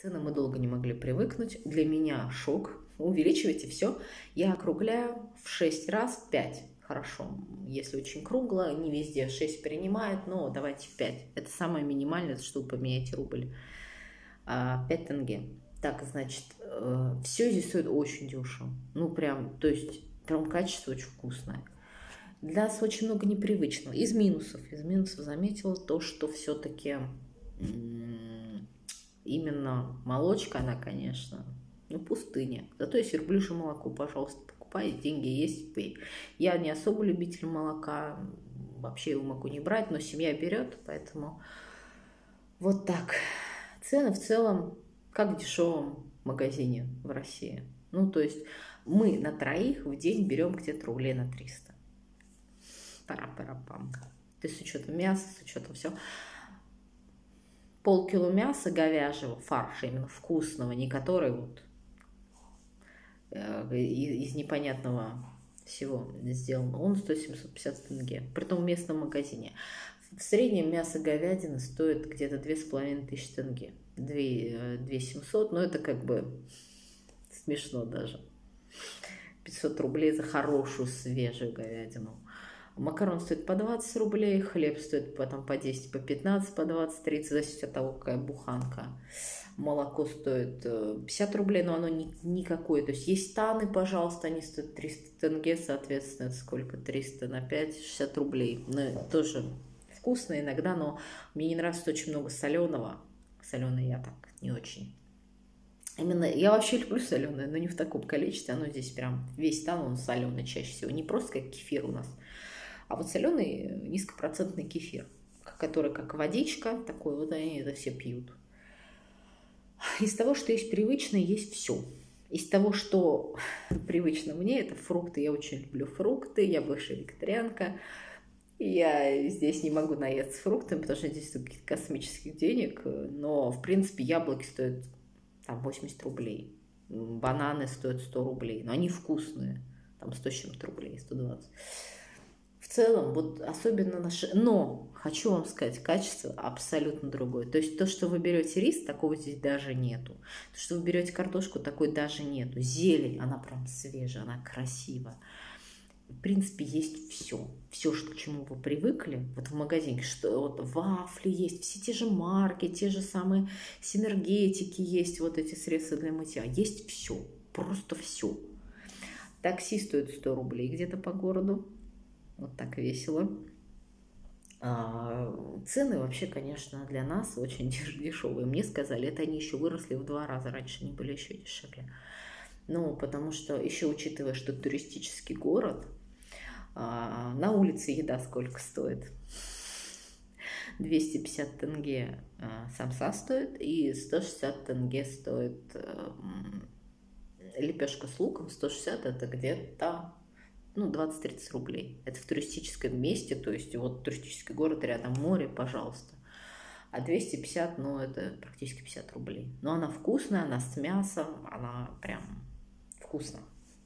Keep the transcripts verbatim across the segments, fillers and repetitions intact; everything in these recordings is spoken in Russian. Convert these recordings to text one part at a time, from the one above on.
цены мы долго не могли привыкнуть. Для меня шок. Увеличивайте все. Я округляю в шесть раз, в пять. Хорошо, если очень кругло, не везде шесть принимает, но давайте в пять. Это самое минимальное, что вы поменяете рубль. пять тенге. Так, значит, все здесь стоит очень дешево. Ну, прям, то есть, прям качество очень вкусное. Для нас очень много непривычного. Из минусов. Из минусов заметила то, что все-таки именно молочка, она, конечно, ну, пустыня. Зато есть верблюжье молоко, пожалуйста, покупай, деньги есть, пей. Я не особо любитель молока, вообще его могу не брать, но семья берет, поэтому вот так. Цены в целом, как в дешевом магазине в России. Ну, то есть мы на троих в день берем где-то рублей на триста. Пара-пара-пам. То есть с учетом мяса, с учетом всего. Полкило мяса говяжьего, фарша именно вкусного, не который вот э, из непонятного всего сделан. Он стоит семьсот пятьдесят тенге. Притом в местном магазине. В среднем мясо говядины стоит где-то две с половиной тысячи тенге. две тысячи семьсот, но это как бы смешно даже. пятьсот рублей за хорошую свежую говядину. Макарон стоит по двадцать рублей, хлеб стоит потом по десять, по пятнадцать, по двадцать, тридцать, зависит от того, какая буханка. Молоко стоит пятьдесят рублей, но оно не, никакое. То есть есть таны, пожалуйста, они стоят триста тенге, соответственно, это сколько? триста на пять, шестьдесят рублей. Ну, тоже вкусно иногда, но мне не нравится очень много соленого. Соленое я так не очень. Именно, я вообще люблю соленое, но не в таком количестве. Оно здесь прям весь тан, он соленый чаще всего. Не просто как кефир у нас, а вот соленый низкопроцентный кефир, который как водичка, такой вот они это все пьют. Из того, что есть привычное, есть все. Из того, что привычно мне, это фрукты. Я очень люблю фрукты, я бывшая вегетарианка. Я здесь не могу наесться фруктами, потому что здесь каких-то космических денег. Но, в принципе, яблоки стоят там восемьдесят рублей. Бананы стоят сто рублей. Но они вкусные. Там сто с чем-то рублей, сто двадцать. В целом, вот особенно наши... Но, хочу вам сказать, качество абсолютно другое. То есть то, что вы берете рис, такого здесь даже нету. То, что вы берете картошку, такой даже нету. Зелень, она прям свежая, она красивая. В принципе, есть все. Все, что, к чему вы привыкли, вот в магазине, что вот вафли есть, все те же марки, те же самые синергетики есть, вот эти средства для мытья. Есть все, просто все. Такси стоит сто рублей где-то по городу. Вот так весело. А, цены вообще, конечно, для нас очень дешевые. Мне сказали, это они еще выросли в два раза. Раньше они были еще дешевле. Ну, потому что еще учитывая, что туристический город, а, на улице еда сколько стоит? двести пятьдесят тенге а, самса стоит, и сто шестьдесят тенге стоит а, лепешка с луком. сто шестьдесят это где-то ну, двадцать-тридцать рублей. Это в туристическом месте, то есть вот туристический город, рядом море, пожалуйста. А двести пятьдесят, ну, это практически пятьдесят рублей. Но она вкусная, она с мясом, она прям вкусная.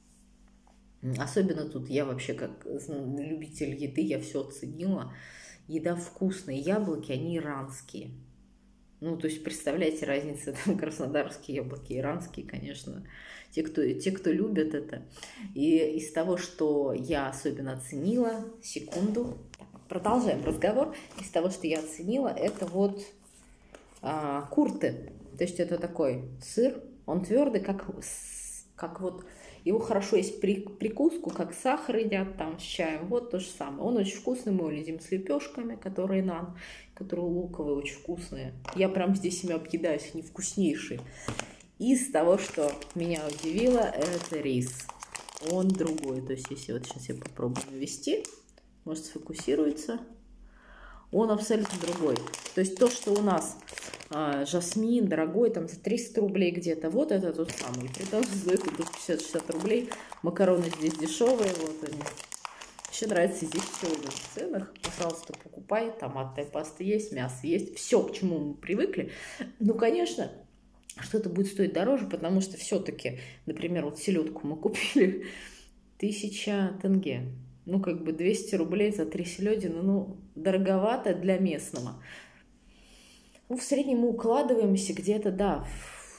Особенно тут я вообще как любитель еды, я все оценила. Еда вкусная, яблоки, они иранские. Ну, то есть, представляете, разница, там, краснодарские яблоки, иранские, конечно, те, кто, те, кто любят это. И из того, что я особенно оценила, секунду, продолжаем разговор, из того, что я оценила, это вот а, курты. То есть, это такой сыр, он твердый, как, как вот, его хорошо есть при, прикуску, как сахар едят там с чаем, вот то же самое. Он очень вкусный, мы его едим с лепешками, которые нан, которые луковые, очень вкусные. Я прям здесь ими объедаюсь, они вкуснейшие. Из того, что меня удивило, это рис. Он другой, то есть если вот сейчас я попробую навести, может сфокусируется, он абсолютно другой. То есть то, что у нас а, жасмин дорогой, там за триста рублей где-то, вот это тот самый. При том, что стоит пятьдесят-шестьдесят рублей, макароны здесь дешевые, вот они. Еще нравится здесь все в ценах. Пожалуйста, покупай. Томатная паста есть, мясо есть. Все, к чему мы привыкли. Ну, конечно, что-то будет стоить дороже, потому что все-таки, например, вот селедку мы купили тысяча тенге. Ну, как бы двести рублей за три селедины, ну, дороговато для местного. Ну, в среднем мы укладываемся где-то, да,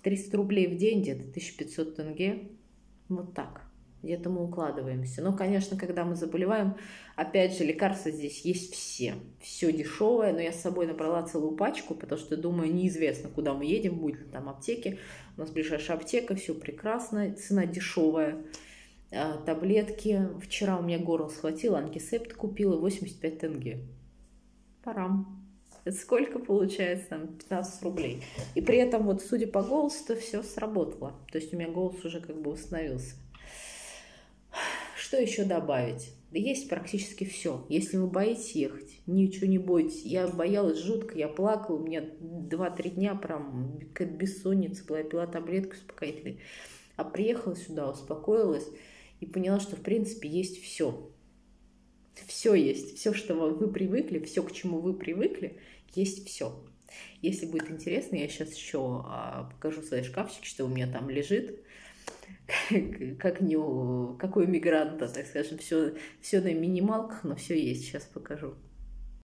триста рублей в день, где-то тысяча пятьсот тенге. Вот так. Где-то мы укладываемся. Но, конечно, когда мы заболеваем, опять же, лекарства здесь есть все. Все дешевое, но я с собой набрала целую пачку, потому что, думаю, неизвестно, куда мы едем, будет ли там аптеки. У нас ближайшая аптека, все прекрасно, цена дешевая. А, таблетки. Вчера у меня горло схватило, антисепт купила, восемьдесят пять тенге. Парам. Это сколько получается? Там пятнадцать рублей. И при этом, вот, судя по голосу, все сработало. То есть у меня голос уже как бы восстановился. Что еще добавить? Да есть практически все. Если вы боитесь ехать, ничего не бойтесь. Я боялась жутко, я плакала, у меня два-три дня прям какая-то бессонница была, я пила таблетку успокоительной. А приехала сюда, успокоилась и поняла, что в принципе есть все. Все есть. Все, что вы привыкли, все, к чему вы привыкли, есть все. Если будет интересно, я сейчас еще покажу свои шкафчики, что у меня там лежит. Как не у, как у иммигранта, так скажем, все, все на минималках, но все есть. Сейчас покажу.